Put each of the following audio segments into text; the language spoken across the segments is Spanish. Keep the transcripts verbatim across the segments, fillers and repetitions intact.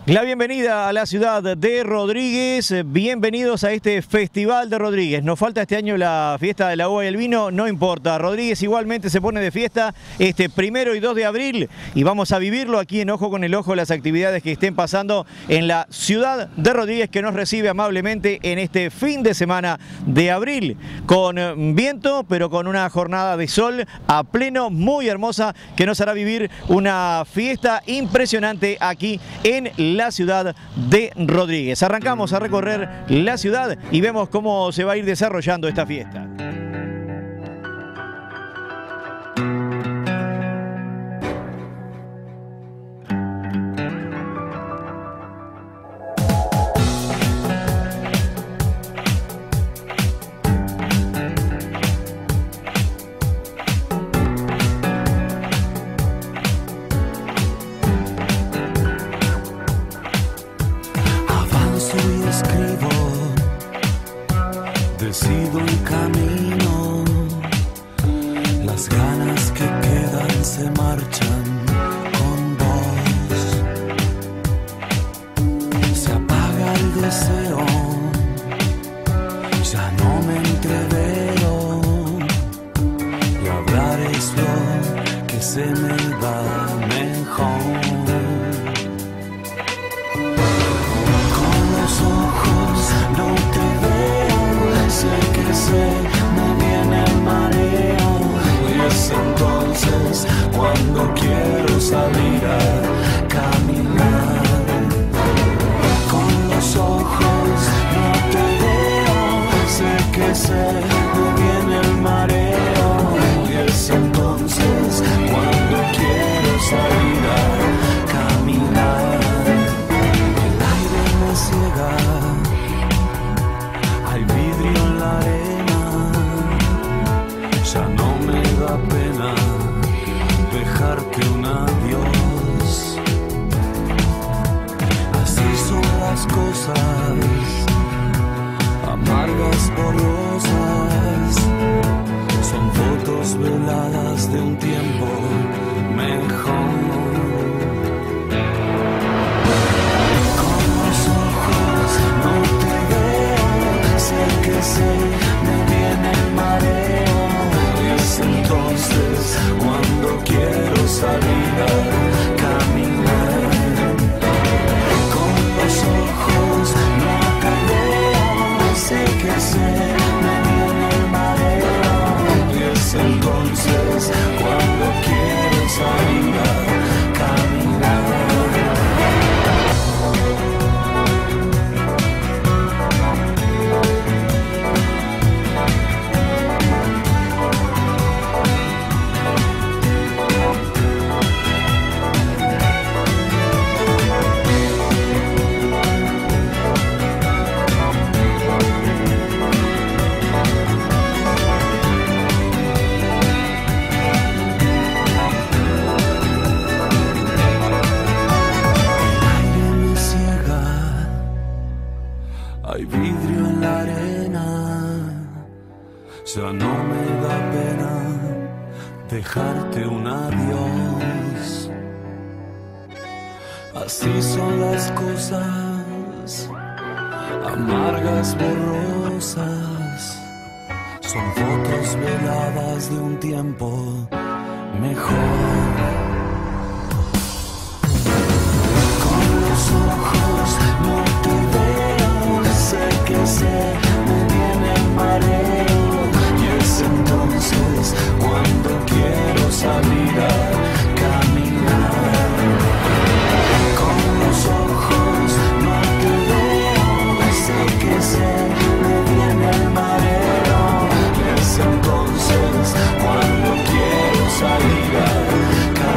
La bienvenida a la ciudad de Rodríguez, bienvenidos a este Festival de Rodríguez. Nos falta este año la fiesta de la uva y el vino, no importa, Rodríguez igualmente se pone de fiesta este primero y dos de abril y vamos a vivirlo aquí en Ojo con el Ojo, las actividades que estén pasando en la ciudad de Rodríguez, que nos recibe amablemente en este fin de semana de abril, con viento pero con una jornada de sol a pleno, muy hermosa, que nos hará vivir una fiesta impresionante aquí en la la ciudad de Rodríguez. Arrancamos a recorrer la ciudad y vemos cómo se va a ir desarrollando esta fiesta. Decido un camino, las ganas que quedan se marchan con vos. Se apaga el deseo, ya no me entrevero, y hablar es lo que se me da mejor. Con los ojos no te veo, sé que sé, me viene el mareo, y es entonces cuando quiero salir a caminar. Con los ojos no te veo, sé que sé, me viene el mareo, y es entonces cuando quiero salir a caminar. El aire me ciega, hay vidrio en la arena, ya no me da pena dejarte un adiós. Así son las cosas, amargas, borrosas, son fotos veladas de un tiempo mejor. Que sé, me viene el mareo, y es entonces cuando quiero salir a caminar. Con los ojos no te veo, sé que sé, me viene el mareo, y es entonces cuando quiero salir a caminar. Hay vidrio en la arena, ya no me da pena dejarte un adiós. Así son las cosas, amargas, borrosas, son fotos veladas de un tiempo mejor. Con los ojos no te veo, sé que sé, me viene el mareo, y es entonces cuando quiero salir a caminar. Con los ojos no te veo, sé que sé, me viene el mareo, y es entonces cuando quiero salir a caminar.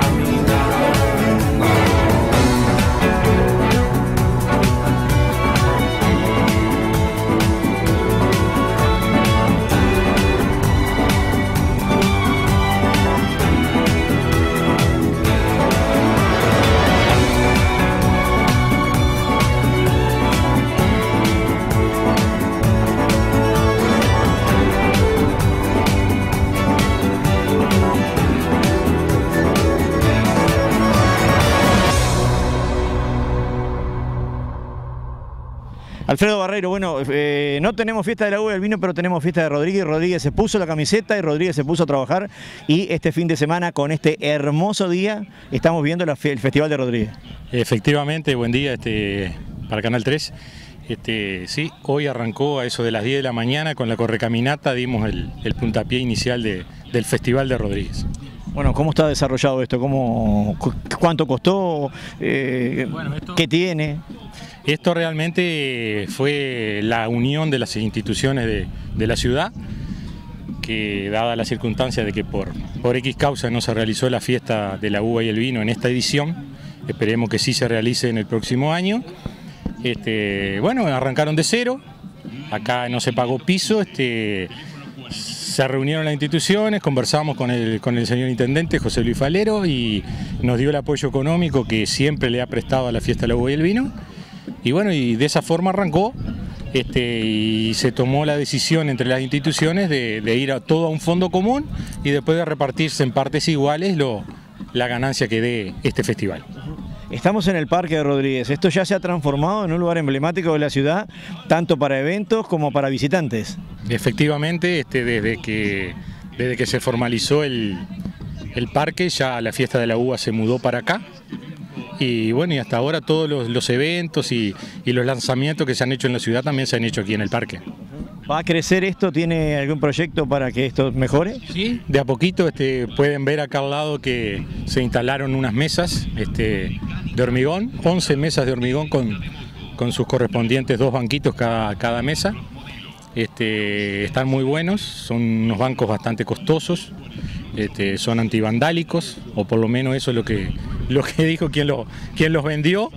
Alfredo Barreiro, bueno, eh, no tenemos fiesta de la uva y el vino, pero tenemos fiesta de Rodríguez. Rodríguez se puso la camiseta y Rodríguez se puso a trabajar. Y este fin de semana, con este hermoso día, estamos viendo la, el Festival de Rodríguez. Efectivamente, buen día este, para Canal tres. Este, sí, hoy arrancó a eso de las diez de la mañana con la correcaminata, dimos el, el puntapié inicial de, del Festival de Rodríguez. Bueno, ¿cómo está desarrollado esto? ¿Cómo, ¿Cuánto costó? Eh, bueno, esto, ¿Qué tiene? Esto realmente fue la unión de las instituciones de, de la ciudad, que dada la circunstancia de que por, por X causa no se realizó la fiesta de la uva y el vino en esta edición, esperemos que sí se realice en el próximo año. Este, bueno, arrancaron de cero, acá no se pagó piso, este, se reunieron las instituciones, conversamos con el, con el señor intendente José Luis Falero y nos dio el apoyo económico que siempre le ha prestado a la fiesta de la uva y el vino. Y bueno, y de esa forma arrancó este, y se tomó la decisión entre las instituciones de, de ir a todo a un fondo común y después de repartirse en partes iguales lo, la ganancia que dé este festival. Estamos en el Parque de Rodríguez. Esto ya se ha transformado en un lugar emblemático de la ciudad, tanto para eventos como para visitantes. Efectivamente, este, desde, que, desde que se formalizó el, el parque, ya la fiesta de la uva se mudó para acá. Y bueno, y hasta ahora todos los, los eventos y, y los lanzamientos que se han hecho en la ciudad también se han hecho aquí en el parque. ¿Va a crecer esto? ¿Tiene algún proyecto para que esto mejore? Sí, de a poquito este, pueden ver acá al lado que se instalaron unas mesas este, de hormigón, once mesas de hormigón con, con sus correspondientes dos banquitos cada, cada mesa. Este, están muy buenos, son unos bancos bastante costosos, este, son antivandálicos, o por lo menos eso es lo que, lo que dijo quien, lo, quien los vendió.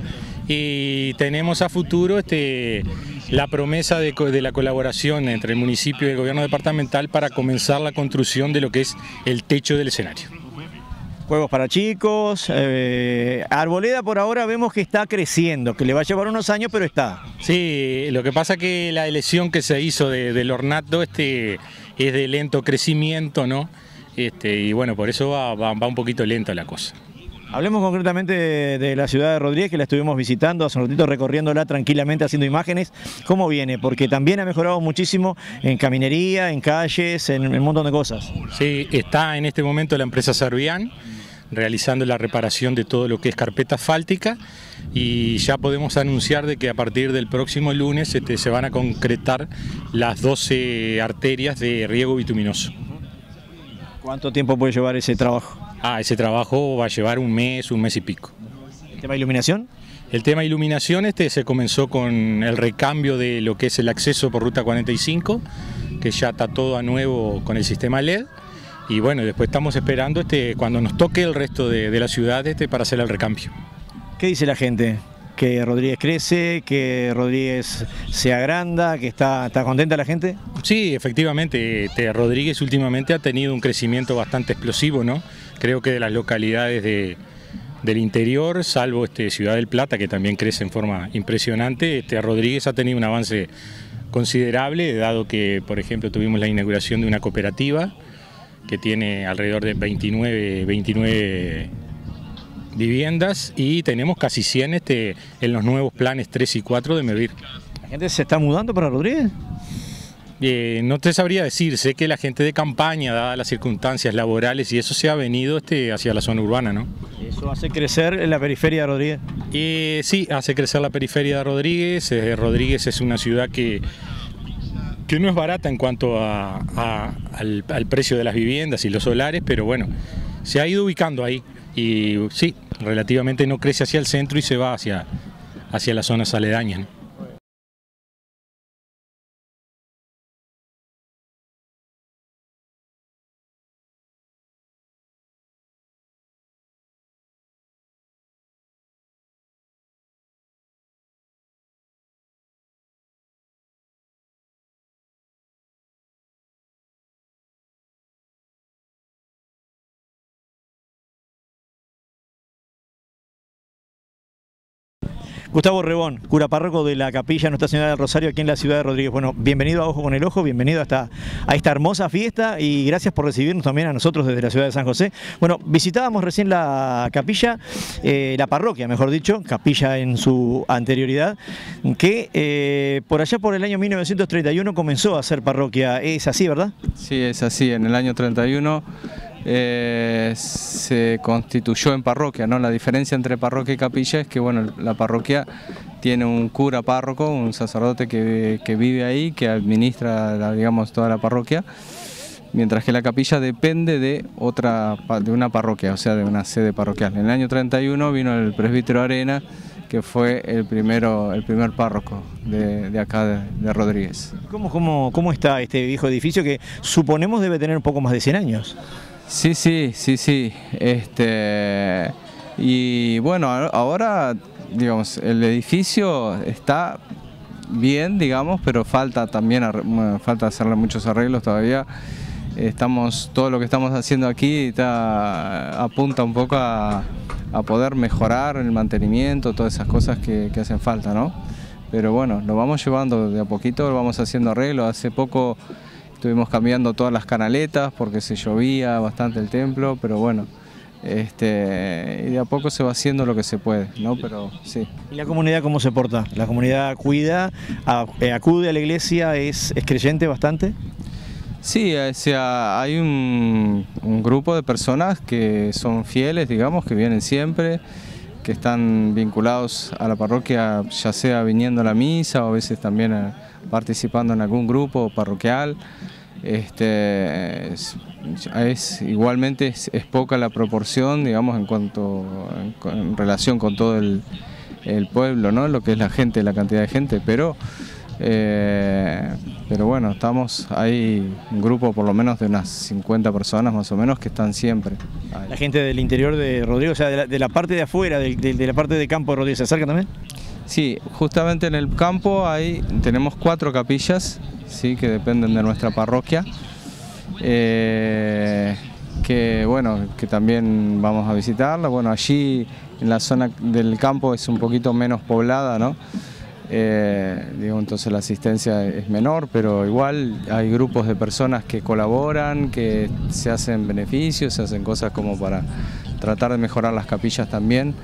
Y tenemos a futuro este, la promesa de, de la colaboración entre el municipio y el gobierno departamental para comenzar la construcción de lo que es el techo del escenario. Juegos para chicos, eh, Arboleda por ahora vemos que está creciendo, que le va a llevar unos años, pero está. Sí, lo que pasa que la elección que se hizo de, del ornato este, es de lento crecimiento, ¿no? Este, y bueno, por eso va, va, va un poquito lenta la cosa. Hablemos concretamente de, de la ciudad de Rodríguez, que la estuvimos visitando hace un ratito, recorriéndola tranquilamente, haciendo imágenes. ¿Cómo viene? Porque también ha mejorado muchísimo en caminería, en calles, en, en un montón de cosas. Sí, está en este momento la empresa Servian realizando la reparación de todo lo que es carpeta asfáltica y ya podemos anunciar de que a partir del próximo lunes este, se van a concretar las doce arterias de riego bituminoso. ¿Cuánto tiempo puede llevar ese trabajo? Ah, ese trabajo va a llevar un mes, un mes y pico. ¿El tema de iluminación? El tema de iluminación este se comenzó con el recambio de lo que es el acceso por Ruta cuarenta y cinco, que ya está todo a nuevo con el sistema L E D. Y bueno, después estamos esperando este, cuando nos toque el resto de, de la ciudad este, para hacer el recambio. ¿Qué dice la gente? ¿Que Rodríguez crece, que Rodríguez se agranda, que está, está contenta la gente? Sí, efectivamente, este, Rodríguez últimamente ha tenido un crecimiento bastante explosivo, ¿no? Creo que de las localidades de, del interior, salvo este, Ciudad del Plata, que también crece en forma impresionante, este, Rodríguez ha tenido un avance considerable, dado que, por ejemplo, tuvimos la inauguración de una cooperativa que tiene alrededor de veintinueve, veintinueve viviendas y tenemos casi cien este, en los nuevos planes tres y cuatro de Mervir. ¿La gente se está mudando para Rodríguez? Eh, no te sabría decir, sé que la gente de campaña, dadas las circunstancias laborales y eso se ha venido este, hacia la zona urbana, ¿no? ¿Eso hace crecer la periferia de Rodríguez? Eh, sí, hace crecer la periferia de Rodríguez. Eh, Rodríguez es una ciudad que, que no es barata en cuanto a, a, al, al precio de las viviendas y los solares, pero bueno, se ha ido ubicando ahí y sí, relativamente no crece hacia el centro y se va hacia, hacia las zonas aledañas, ¿no? Gustavo Rebón, cura párroco de la Capilla Nuestra Señora del Rosario aquí en la ciudad de Rodríguez. Bueno, bienvenido a Ojo con el Ojo, bienvenido a esta, a esta hermosa fiesta y gracias por recibirnos también a nosotros desde la ciudad de San José. Bueno, visitábamos recién la capilla, eh, la parroquia, mejor dicho, capilla en su anterioridad, que eh, por allá por el año mil novecientos treinta y uno comenzó a ser parroquia. ¿Es así, verdad? Sí, es así. En el año treinta y uno eh, se constituyó en parroquia, ¿no? La diferencia entre parroquia y capilla es que, bueno, la parroquia tiene un cura párroco, un sacerdote que, que vive ahí, que administra, digamos, toda la parroquia, mientras que la capilla depende de otra, de una parroquia, o sea, de una sede parroquial. En el año treinta y uno vino el presbítero Arena, que fue el primero, el primer párroco de, de acá de, de Rodríguez. ¿Cómo, cómo, ¿Cómo está este viejo edificio que suponemos debe tener un poco más de cien años? Sí, sí, sí, sí. Este, y bueno, ahora, digamos, el edificio está bien, digamos, pero falta también, falta hacerle muchos arreglos todavía. Estamos, todo lo que estamos haciendo aquí está, apunta un poco a, a poder mejorar el mantenimiento, todas esas cosas que, que hacen falta, ¿no? Pero bueno, lo vamos llevando de a poquito, lo vamos haciendo arreglos. Hace poco estuvimos cambiando todas las canaletas porque se llovía bastante el templo, pero bueno, este, y de a poco se va haciendo lo que se puede, ¿no? Pero sí. ¿Y la comunidad cómo se porta? ¿La comunidad cuida, acude a la iglesia, es, es creyente bastante? Sí, o sea, hay un, un grupo de personas que son fieles, digamos, que vienen siempre, que están vinculados a la parroquia, ya sea viniendo a la misa o a veces también a, participando en algún grupo parroquial. Este, es, es, igualmente es, es poca la proporción, digamos, en cuanto en, en relación con todo el, el pueblo, ¿no? Lo que es la gente, la cantidad de gente, pero Eh, pero bueno, estamos, hay un grupo por lo menos de unas cincuenta personas más o menos que están siempre ahí. ¿La gente del interior de Rodríguez, o sea, de la, de la parte de afuera, de, de, de la parte de campo de Rodríguez, se acerca también? Sí, justamente en el campo ahí tenemos cuatro capillas, sí, que dependen de nuestra parroquia, eh, que bueno, que también vamos a visitarla. Bueno, allí en la zona del campo es un poquito menos poblada, ¿no? Eh, digo, entonces la asistencia es menor, pero igual hay grupos de personas que colaboran, que se hacen beneficios, se hacen cosas como para tratar de mejorar las capillas también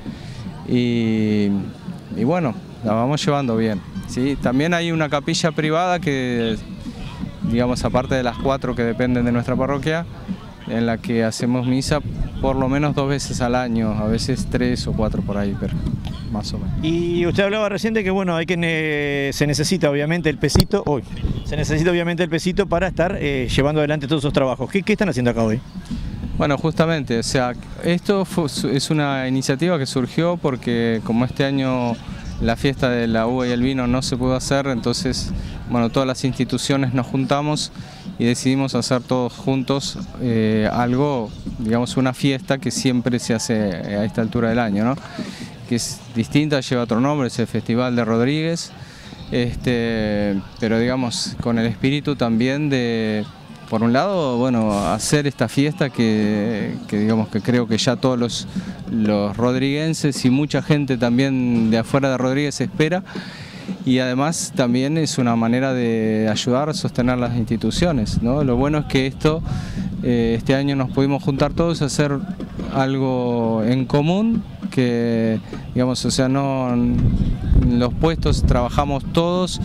y, y bueno, la vamos llevando bien, ¿sí? También hay una capilla privada que, digamos, aparte de las cuatro que dependen de nuestra parroquia, en la que hacemos misa por lo menos dos veces al año, a veces tres o cuatro por ahí, pero más o menos. Y usted hablaba recién de que bueno, hay que ne se necesita obviamente el pesito, hoy se necesita obviamente el pesito para estar eh, llevando adelante todos esos trabajos. ¿Qué, qué están haciendo acá hoy? Bueno, justamente, o sea, esto fue, es una iniciativa que surgió porque como este año la fiesta de la uva y el vino no se pudo hacer, entonces, bueno, todas las instituciones nos juntamos y decidimos hacer todos juntos eh, algo, digamos, una fiesta que siempre se hace a esta altura del año, ¿no? Que es distinta, lleva otro nombre, es el Festival de Rodríguez, este, pero digamos, con el espíritu también de, por un lado, bueno, hacer esta fiesta que, que digamos que creo que ya todos los, los rodriguenses y mucha gente también de afuera de Rodríguez espera. Y además también es una manera de ayudar a sostener las instituciones, ¿no? Lo bueno es que esto, eh, este año nos pudimos juntar todos a hacer algo en común, que digamos, o sea, no, en los puestos trabajamos todos,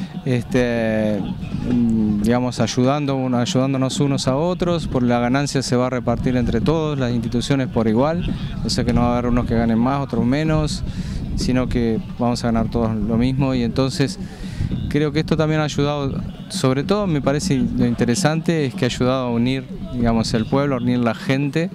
este, digamos, ayudando, ayudándonos unos a otros, por la ganancia se va a repartir entre todos, las instituciones por igual, o sea que no va a haber unos que ganen más, otros menos, sino que vamos a ganar todos lo mismo y entonces creo que esto también ha ayudado, sobre todo me parece lo interesante es que ha ayudado a unir, digamos, el pueblo, a unir la gente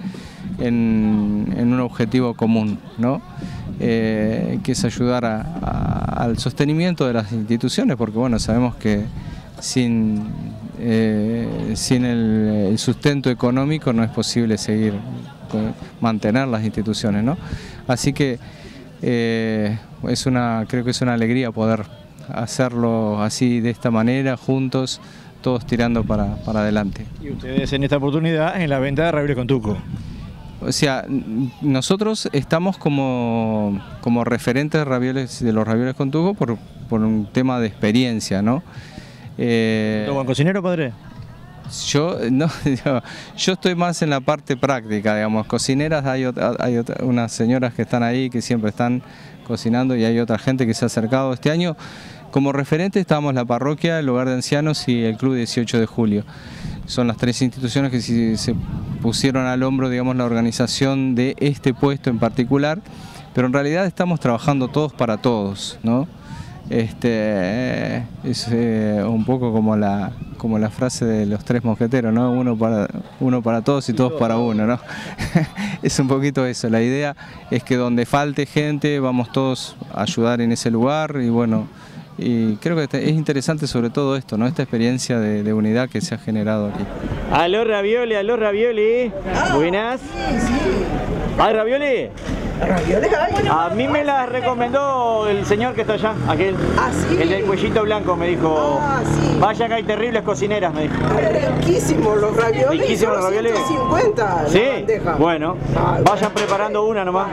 en, en un objetivo común, ¿no? Eh, que es ayudar a, a, al sostenimiento de las instituciones, porque bueno, sabemos que sin, eh, sin el, el sustento económico no es posible seguir, mantener las instituciones, ¿no? Así que Eh, es una, creo que es una alegría poder hacerlo así, de esta manera, juntos, todos tirando para, para adelante. Y ustedes en esta oportunidad en la venta de ravioles con tuco. O sea, nosotros estamos como, como referentes de, ravioles, de los ravioles con tuco por, por un tema de experiencia, ¿no? Eh, ¿Buen cocinero, padre? Yo, no, yo estoy más en la parte práctica, digamos. Cocineras, hay, otra, hay otra, unas señoras que están ahí, que siempre están cocinando, y hay otra gente que se ha acercado. Este año, como referente, estábamos la parroquia, el hogar de ancianos y el club dieciocho de julio. Son las tres instituciones que se, se pusieron al hombro, digamos, la organización de este puesto en particular, pero en realidad estamos trabajando todos para todos, ¿no? Este, es eh, un poco como la, como la frase de los tres mosqueteros, ¿no? Uno para, uno para todos y todos para uno, ¿no? Es un poquito eso. La idea es que donde falte gente vamos todos a ayudar en ese lugar, y bueno, y creo que es interesante sobre todo esto, ¿no? Esta experiencia de, de unidad que se ha generado aquí. Aló ravioli, aló ravioli. Ah, buenas. Sí, sí. ¿Hay ravioli? ¿Ravioles hay? A mí me las recomendó el señor que está allá, aquel. Ah, sí. El del cuellito blanco, me dijo. Ah, sí. Vaya que hay terribles cocineras, me dijo. Riquísimos los ravioles. Riquísimos los ravioles. ciento cincuenta Sí, la bandeja. Bueno, ah, vayan preparando una nomás.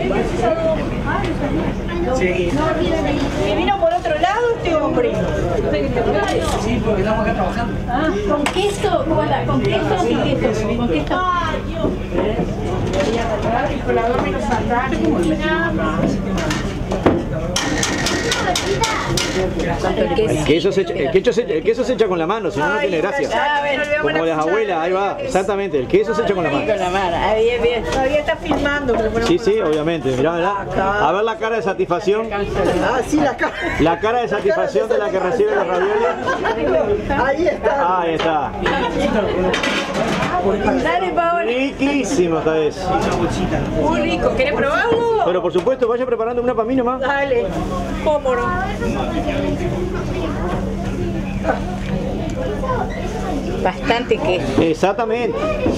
Sí. ¿Me vino por otro lado este hombre? Sí, porque estamos acá trabajando. Ah, ¿con queso? ¿Con queso o sin queso? ¿Con queso? ¡Ay, Dios! Con la dos menos saltar. El queso, se echa, el, queso se, el queso se echa con la mano, si no, no tiene gracia. Como las abuelas, ahí va, exactamente, el queso se echa con la mano. Con la mano, ah, bien, bien. Todavía está filmando. Sí, sí, obviamente, mirá, mirá. A ver la cara de satisfacción. Ah, sí, la cara. La cara de satisfacción de la que recibe los ravioles. Ahí está. Ahí está. Dale, Paola. Riquísimo esta vez. Muy rico, ¿querés probarlo? Pero por supuesto, vaya preparando una para mí nomás. Dale, cómo no. Bastante queso. Exactamente.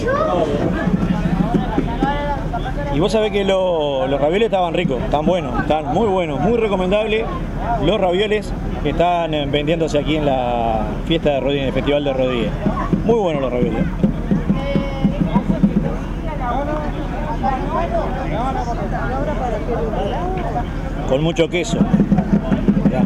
Y vos sabés que lo, los ravioles estaban ricos, están buenos, están muy buenos, muy recomendables los ravioles que están vendiéndose aquí en la fiesta de Rodríguez, en el Festival de Rodríguez. Muy buenos los ravioles. Con mucho queso. Mirá.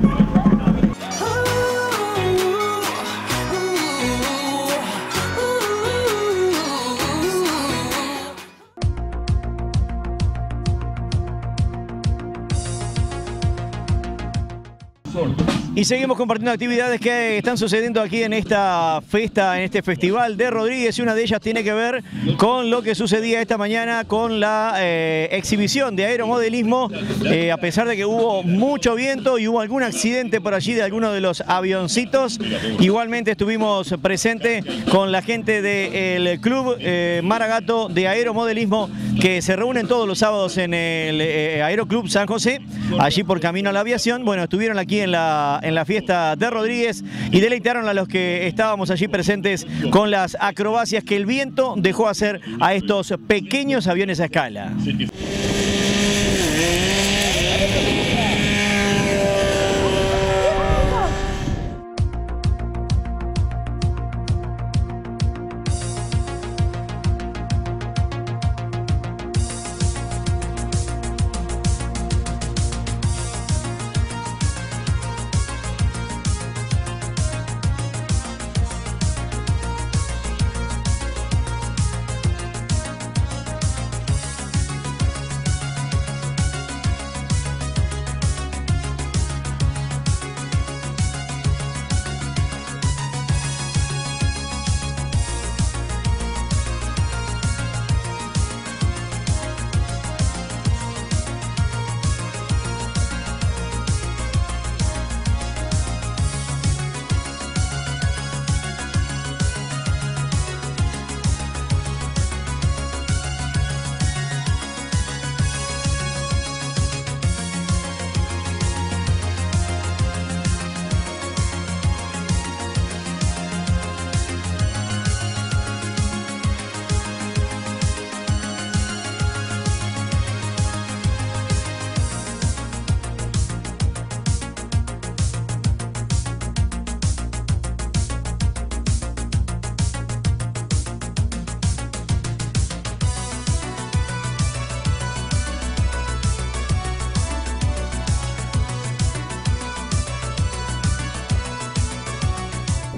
Y seguimos compartiendo actividades que están sucediendo aquí en esta fiesta, en este festival de Rodríguez, y una de ellas tiene que ver con lo que sucedía esta mañana con la eh, exhibición de aeromodelismo, eh, a pesar de que hubo mucho viento y hubo algún accidente por allí de alguno de los avioncitos. Igualmente estuvimos presentes con la gente del club eh, Maragato de aeromodelismo, que se reúnen todos los sábados en el eh, Aeroclub San José, allí por camino a la aviación. Bueno, estuvieron aquí en la en la fiesta de Rodríguez y deleitaron a los que estábamos allí presentes con las acrobacias que el viento dejó hacer a estos pequeños aviones a escala.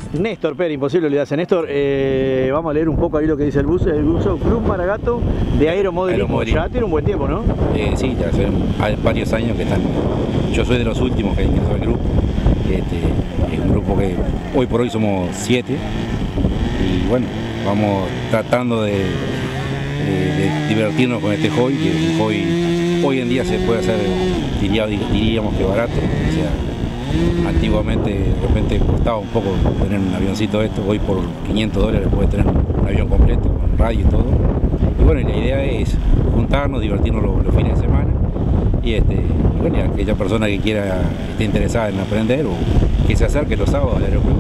Néstor Pérez, imposible olvidarse. Néstor, eh, vamos a leer un poco ahí lo que dice el buzo, el buzo Club Maragato de Aeromodelismo. Aeromodelismo. Ya tiene un buen tiempo, ¿no? Eh, sí, ya hace varios años que están. Yo soy de los últimos que ingresó al grupo. Este, es un grupo que hoy por hoy somos siete. Y bueno, vamos tratando de, de, de divertirnos con este hobby, que es un hobby hoy en día se puede hacer, diría, diríamos que barato. O sea, antiguamente de repente costaba un poco tener un avioncito de esto, hoy por quinientos dólares puedes tener un avión completo con radio y todo. Y bueno, la idea es juntarnos, divertirnos los, los fines de semana y, este, y bueno, y aquella persona que quiera, esté interesada en aprender o que se acerque los sábados al aeropuerto.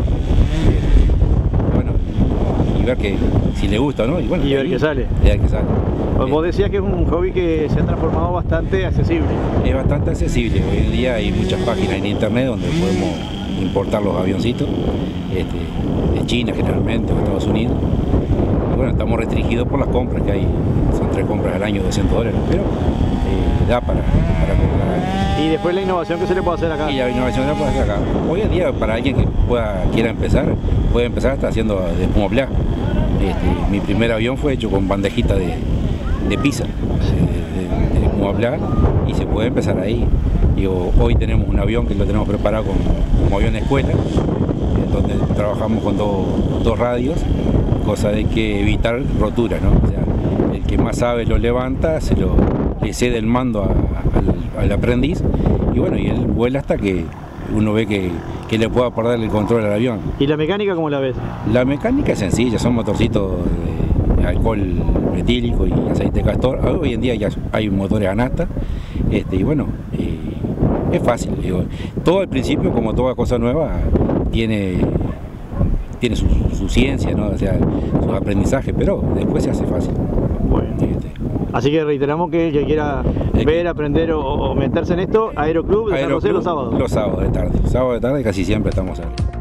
Y, bueno, y ver que si le gusta, ¿no? Y, bueno, Y ver qué sale. Y ver qué sale. Pues vos decías que es un hobby que se ha transformado bastante accesible. Es bastante accesible. Hoy en día hay muchas páginas en internet donde podemos importar los avioncitos, este, de China generalmente o de Estados Unidos. Y bueno, estamos restringidos por las compras que hay. Son tres compras al año, doscientos dólares, pero eh, da para, para comprar. Y después la innovación que se le puede hacer acá. Y la innovación se puede hacer acá. Hoy en día, para alguien que pueda, quiera empezar, puede empezar hasta haciendo de espumoplas. Este, mi primer avión fue hecho con bandejita de, de pizza, de, de, de espumoplas, y se puede empezar ahí. Digo, hoy tenemos un avión que lo tenemos preparado como, como avión de escuela, donde trabajamos con do, dos radios, cosa de que evitar rotura, ¿no? O sea, el que más sabe lo levanta, se lo, le cede el mando a, a, al, al aprendiz, y bueno, y él vuela hasta que uno ve que, que le pueda perder el control al avión. ¿Y la mecánica cómo la ves? La mecánica es sencilla, son motorcitos de alcohol metílico y aceite castor. Hoy en día ya hay motores a nafta, este, y bueno, eh, es fácil. Digo, todo al principio, como toda cosa nueva, tiene, tiene su, su ciencia, ¿no? O sea, sus aprendizajes, pero después se hace fácil. Bueno. Este, Así que reiteramos que el que quiera El ver, que- aprender o, o meterse en esto, Aeroclub de San José Aeroclub, los sábados. Los sábados de tarde. Sábado de tarde casi siempre estamos ahí.